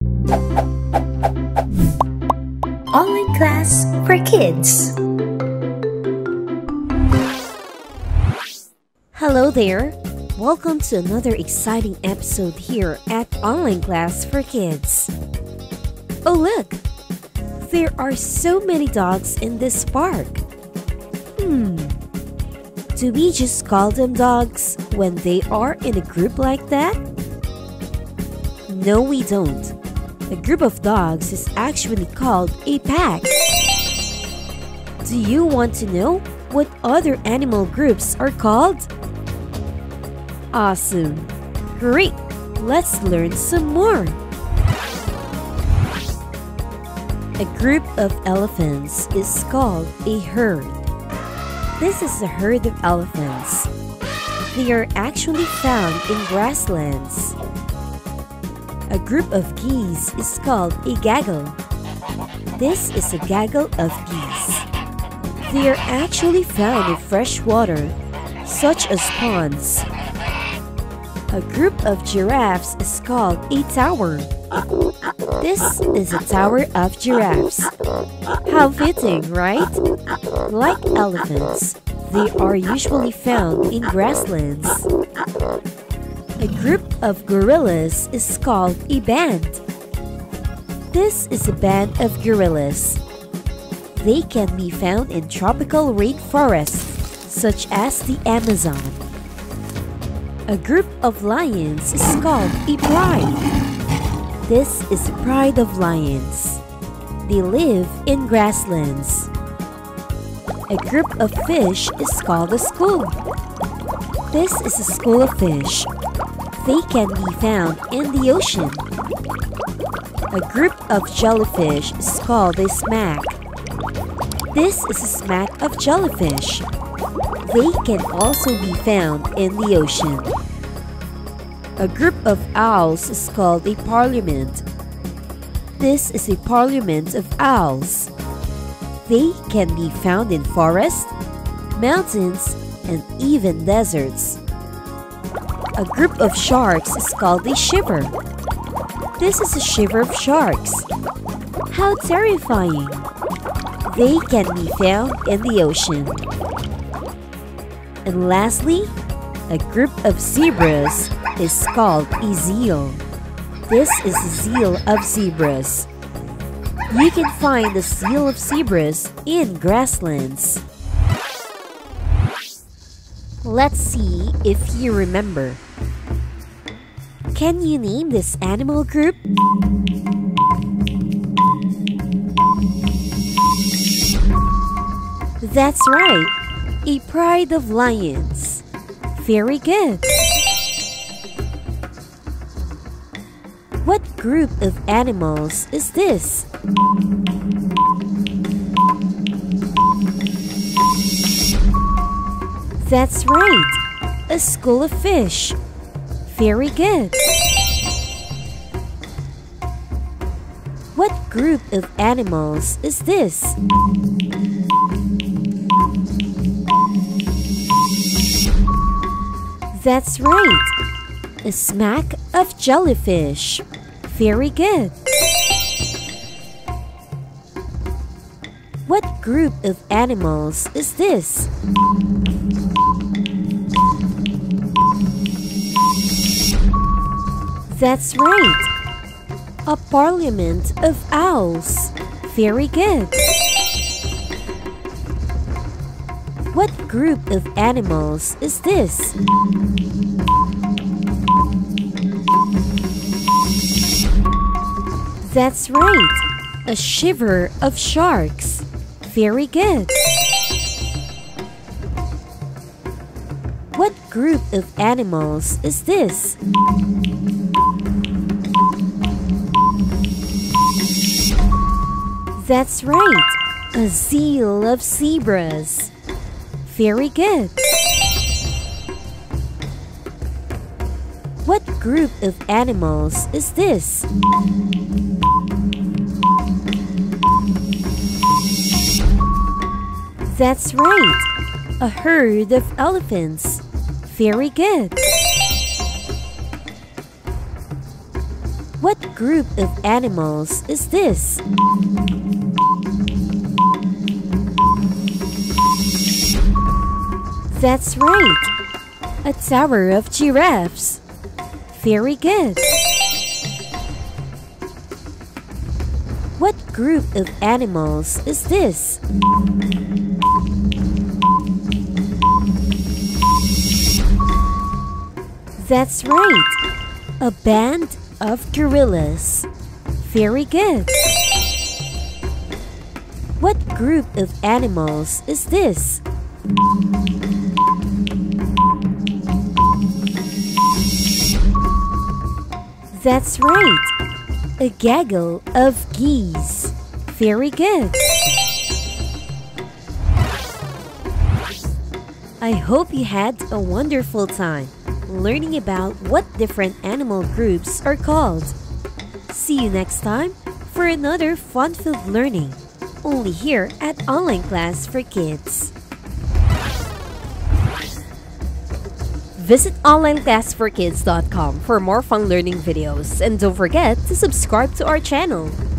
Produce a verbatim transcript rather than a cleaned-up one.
Online class for kids. Hello there! Welcome to another exciting episode here at Online Class for Kids. Oh look! There are so many dogs in this park. Hmm. Do we just call them dogs when they are in a group like that? No, we don't. A group of dogs is actually called a pack. Do you want to know what other animal groups are called? Awesome! Great! Let's learn some more. A group of elephants is called a herd. This is a herd of elephants. They are actually found in grasslands. A group of geese is called a gaggle. This is a gaggle of geese. They are actually found in fresh water, such as ponds. A group of giraffes is called a tower. This is a tower of giraffes. How fitting, right? Like elephants, they are usually found in grasslands. A group of gorillas is called a band. This is a band of gorillas. They can be found in tropical rainforests, such as the Amazon. A group of lions is called a pride. This is a pride of lions. They live in grasslands. A group of fish is called a school. This is a school of fish. They can be found in the ocean. A group of jellyfish is called a smack. This is a smack of jellyfish. They can also be found in the ocean. A group of owls is called a parliament. This is a parliament of owls. They can be found in forests, mountains, and even deserts. A group of sharks is called a shiver. This is a shiver of sharks. How terrifying! They can be found in the ocean. And lastly, a group of zebras is called a zeal. This is a zeal of zebras. You can find the zeal of zebras in grasslands. Let's see if you remember. Can you name this animal group? That's right, a pride of lions. Very good. What group of animals is this? That's right, a school of fish. Very good. What group of animals is this? That's right, a smack of jellyfish. Very good. What group of animals is this? That's right, a parliament of owls. Very good. What group of animals is this? That's right, a shiver of sharks. Very good. What group of animals is this? That's right, a zeal of zebras. Very good. What group of animals is this? That's right, a herd of elephants. Very good. What group of animals is this? That's right, a tower of giraffes. Very good. What group of animals is this? That's right, a band of gorillas. Very good. What group of animals is this? That's right, a gaggle of geese. Very good. I hope you had a wonderful time learning about what different animal groups are called. See you next time for another fun-filled learning, only here at Online Class for Kids. Visit online class for kids dot com for more fun learning videos, and don't forget to subscribe to our channel.